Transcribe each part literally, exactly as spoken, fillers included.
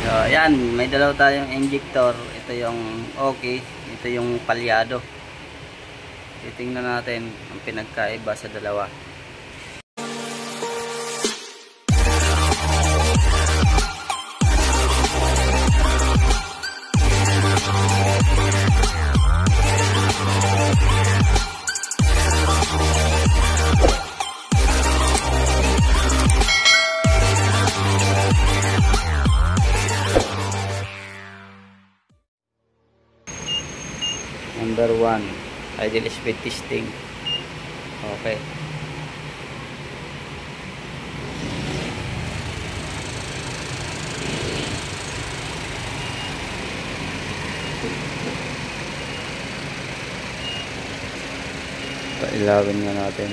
So, ayan, may dalaw tayong injector. Ito yung okay, ito yung palyado. Titingnan natin ang pinagkaiba sa dalawa. Number one, idle speed testing. Okay. Pailawin nga natin.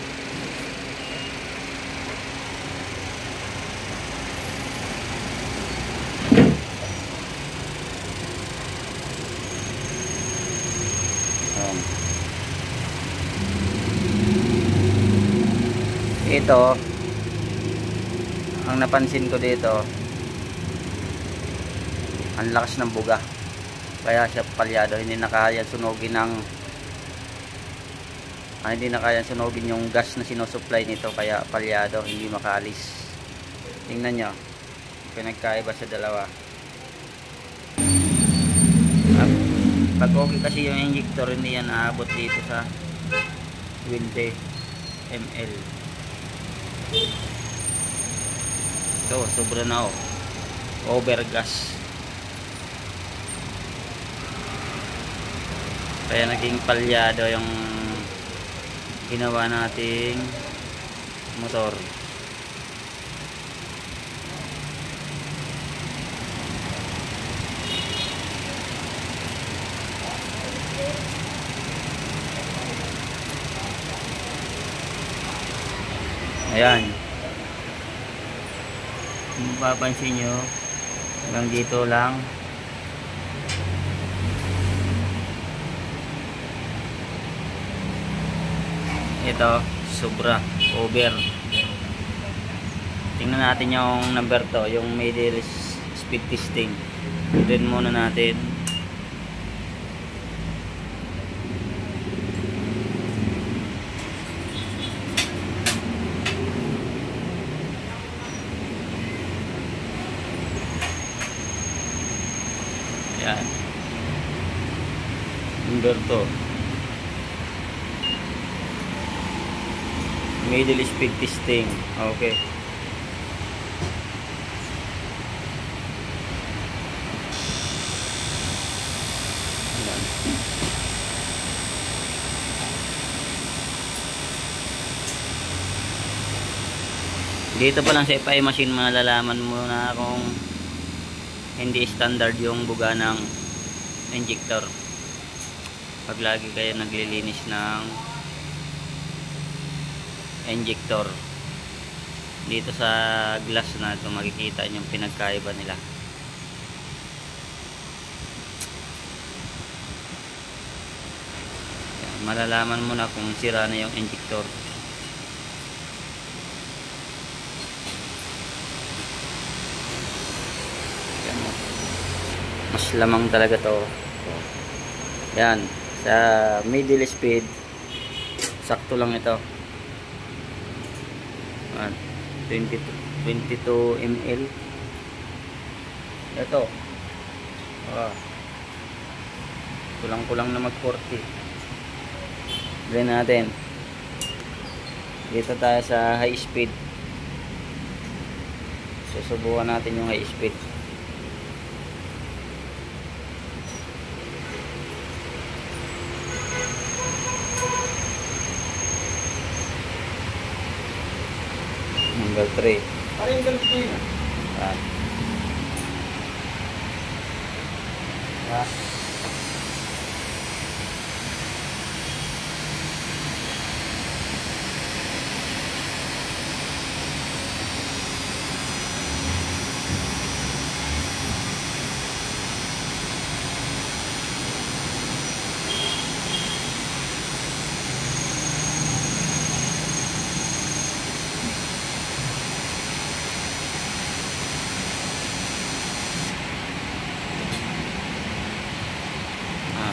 Ito, ang napansin ko dito, ang lakas ng buga, kaya siya palyado. Hindi na kaya sunugin ng ah, hindi na kaya sunugin yung gas na sinusupply nito, kaya palyado, hindi makalis. Tingnan nyo, pinagkaiba sa dalawa. Pag okay kasi yung injector, hindi yan aabot dito sa twenty milliliters. So, sobra na oh. Over gas. Kaya naging palyado yung ginawa nating motor. Ayan, kung mapapansin nyo, hanggang dito lang. Ito, sobra, over. Tingnan natin yung number to, yung middle speed testing. Then muna natin. Yan. Number two. Middle speed testing. Okay. Yan. Dito pa lang sa F I machine malalaman mo na kung hindi standard yung buga ng injector. Pag lagi kayo naglilinis ng injector, dito sa glass na ito makikita yung pinagkaiba nila. Yan, malalaman mo na kung sira na yung injector. Mas lamang talaga to. Yan, sa middle speed sakto lang ito. twenty-two milliliters. Ito ah, kulang-kulang na mag forty. Then natin dito tayo sa high speed. Susubukan natin yung high speed. Number three. Ah. Ah.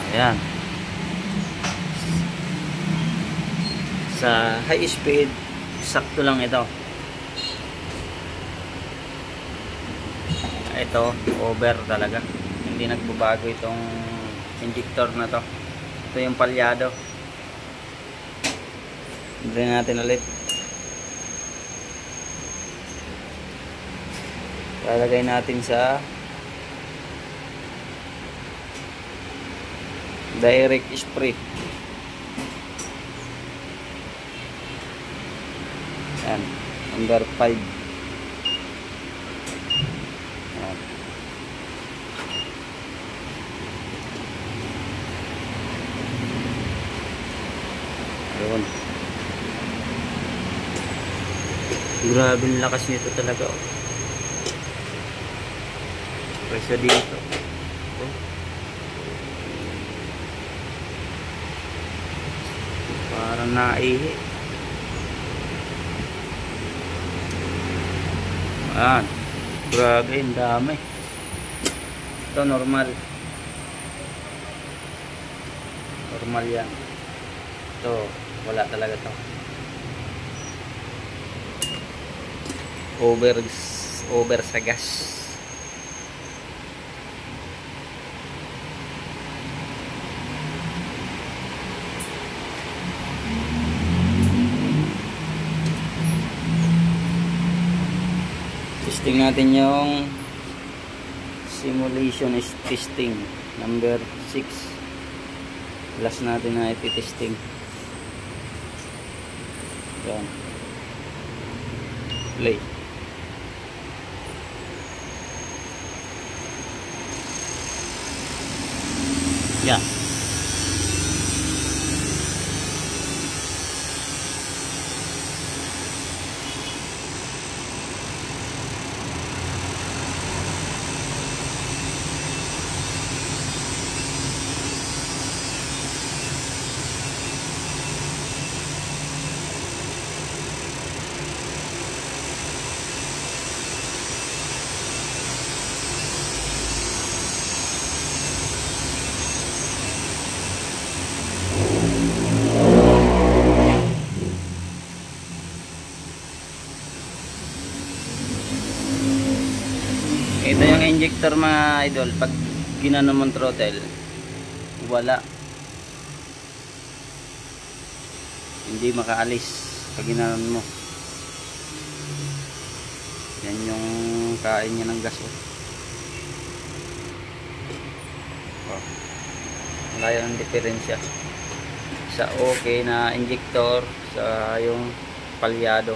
Ayan. Sa high speed, sakto lang ito. Ito, over talaga. Hindi nagbabago itong injector na to. Ito yung palyado. Drain natin ulit. Lalagay natin sa direct spray. Yan, number five. Yan. Ayun. Grabe ang lakas nito talaga. Presyo dito. Oh. Parang naihi. Ayan. Grabe, ang dami. Ito normal. Normal yan. Ito, wala talaga to. Over, over sa gas. Testing natin yung simulation is testing number six. Last natin na iti-testing. Yan. Play. Yan. Ito yung injector mga idol, pag ginano mong throttle, wala, hindi makaalis pag ginano mo. Yan yung kain niya ng gas. Oh. Wala yung diferensya sa okay na injector sa yung palyado.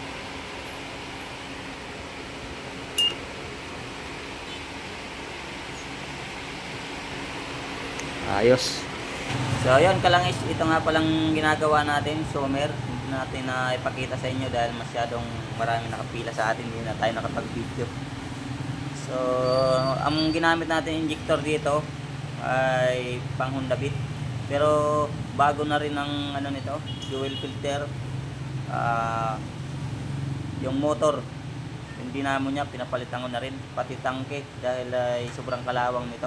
Ayos. So ayun kalangis, ito nga palang ginagawa natin, summer. Hindi natin na ipakita sa inyo dahil masyadong maraming nakapila sa atin, hindi na tayo nakapag-video. So ang ginamit natin injector dito ay pang Honda Beat. Pero bago na rin ang ano nito, fuel filter. Uh, yung motor, yung dinamo niya pinapalitan ko na rin, pati tangke dahil ay sobrang kalawang nito.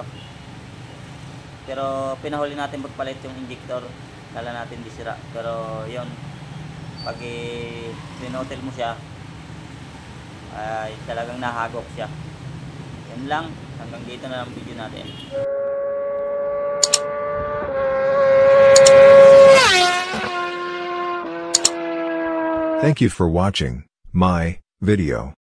Pero pinahuli natin magpalit yung injector, kala natin di sira. Pero yun, pag i-rinotel mo siya ay talagang nahagok siya. Yan lang, hanggang dito na lang video natin. Thank you for watching my video.